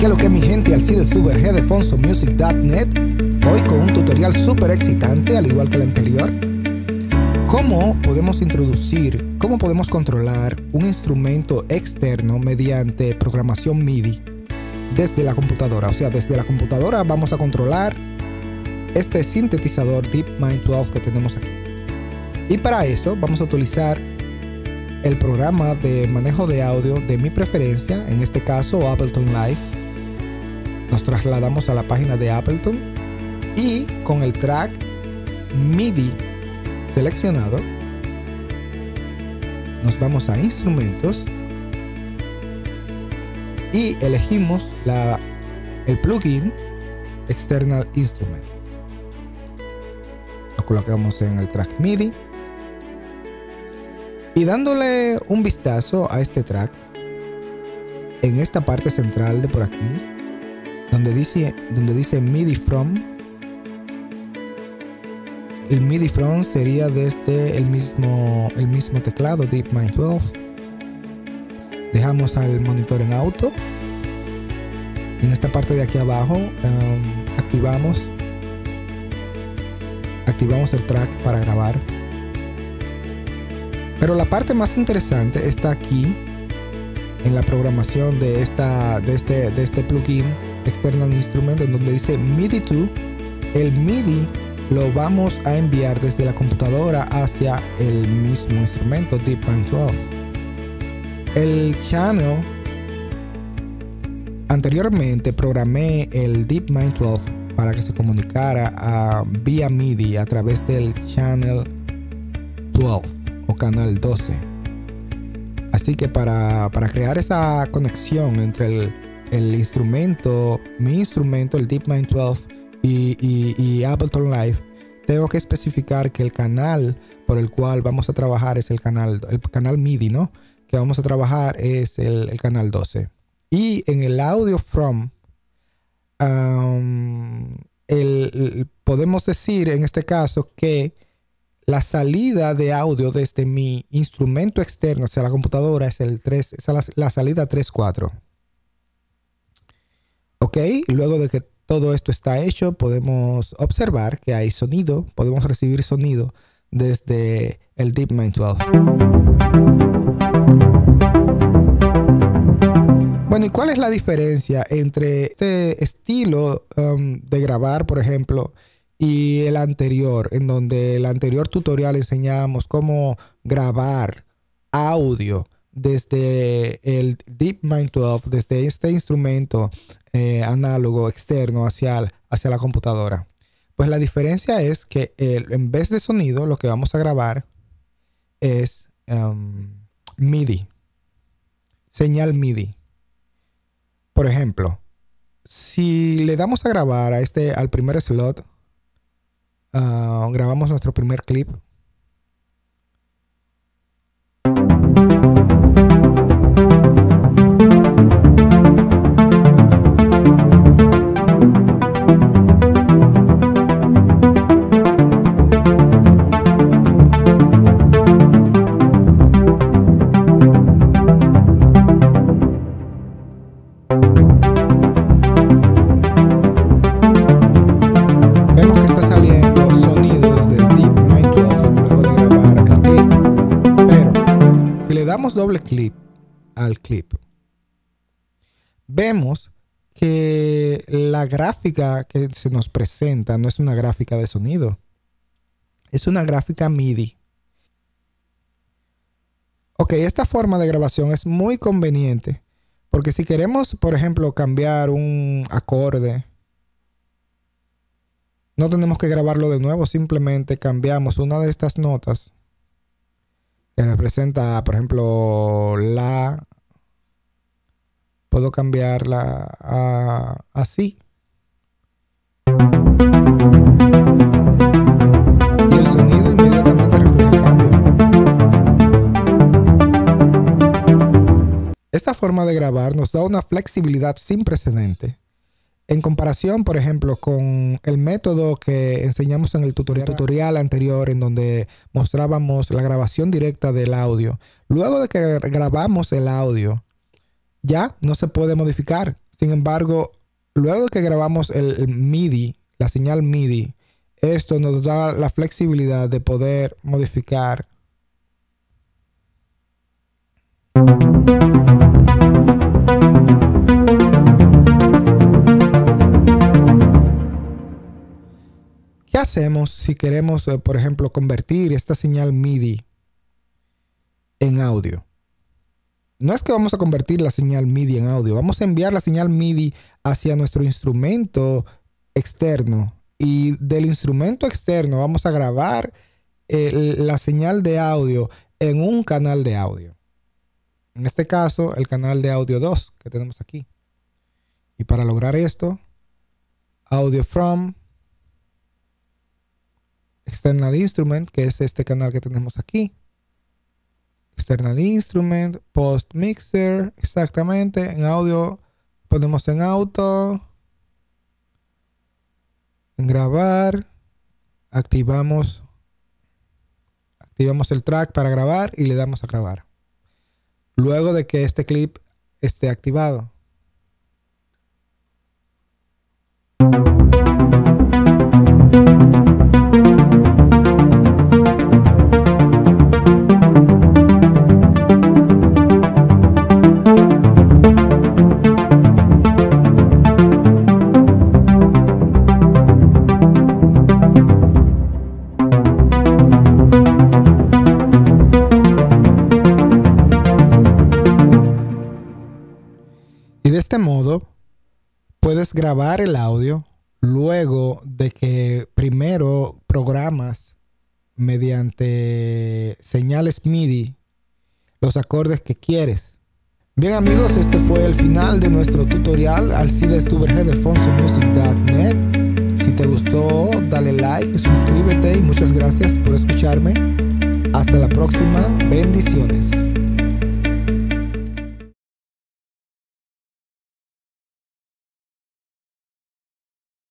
¿Qué lo que mi gente? Alcides Uber, headphonesmusic.net. Hoy con un tutorial súper excitante, al igual que el anterior. ¿Cómo podemos introducir, cómo podemos controlar un instrumento externo mediante programación MIDI desde la computadora? O sea, desde la computadora vamos a controlar este sintetizador DeepMind 12 que tenemos aquí. Y para eso vamos a utilizar el programa de manejo de audio de mi preferencia, en este caso Ableton Live. Nos trasladamos a la página de Ableton y con el track MIDI seleccionado nos vamos a instrumentos y elegimos el plugin External Instrument. Lo colocamos en el track MIDI y dándole un vistazo a este track, en esta parte central de por aquí donde dice MIDI from, el MIDI from sería desde el mismo teclado DeepMind 12. Dejamos al monitor en auto. En esta parte de aquí abajo activamos el track para grabar. Pero la parte más interesante está aquí en la programación de este plugin External Instrument, en donde dice MIDI to. El MIDI lo vamos a enviar desde la computadora hacia el mismo instrumento DeepMind 12. El channel, anteriormente programé el DeepMind 12 para que se comunicara vía MIDI a través del channel 12 o canal 12. Así que para crear esa conexión entre mi instrumento, el DeepMind 12 y Ableton Live, tengo que especificar que el canal por el cual vamos a trabajar es el canal MIDI, ¿no? Que vamos a trabajar es el canal 12. Y en el audio from, podemos decir en este caso que la salida de audio desde mi instrumento externo hacia la computadora es la salida 3.4. Ok, luego de que todo esto está hecho, podemos observar que hay sonido, podemos recibir sonido desde el DeepMind 12. Bueno, ¿y cuál es la diferencia entre este estilo de grabar, por ejemplo, y el anterior, en donde el anterior tutorial enseñábamos cómo grabar audio desde el DeepMind 12, desde este instrumento análogo externo hacia la computadora? Pues la diferencia es que en vez de sonido, lo que vamos a grabar es MIDI, señal MIDI. Por ejemplo, si le damos a grabar al primer slot, grabamos nuestro primer clip. Doble clic al clip, vemos que la gráfica que se nos presenta no es una gráfica de sonido, es una gráfica MIDI. Ok, esta forma de grabación es muy conveniente porque si queremos, por ejemplo, cambiar un acorde, no tenemos que grabarlo de nuevo, simplemente cambiamos una de estas notas que representa, por ejemplo, la. Puedo cambiarla así. Y el sonido inmediatamente refleja el cambio. Esta forma de grabar nos da una flexibilidad sin precedente. En comparación, por ejemplo, con el método que enseñamos en el tutorial anterior, en donde mostrábamos la grabación directa del audio. Luego de que grabamos el audio, ya no se puede modificar. Sin embargo, luego que grabamos el MIDI, la señal MIDI, esto nos da la flexibilidad de poder modificar ¿Qué hacemos si queremos, por ejemplo, convertir esta señal MIDI en audio? No es que vamos a convertir la señal MIDI en audio, vamos a enviar la señal MIDI hacia nuestro instrumento externo y del instrumento externo vamos a grabar la señal de audio en un canal de audio. En este caso, el canal de audio 2 que tenemos aquí. Y para lograr esto, audio from external instrument, que es este canal que tenemos aquí. External instrument, post mixer, exactamente. En audio ponemos en auto, en grabar, activamos el track para grabar y le damos a grabar. Luego de que este clip esté activado. Y de este modo puedes grabar el audio luego de que primero programas mediante señales MIDI los acordes que quieres. Bien amigos, este fue el final de nuestro tutorial Alcides TuberHead de FonsoMusic.net. Si te gustó, dale like, suscríbete y muchas gracias por escucharme. Hasta la próxima. Bendiciones.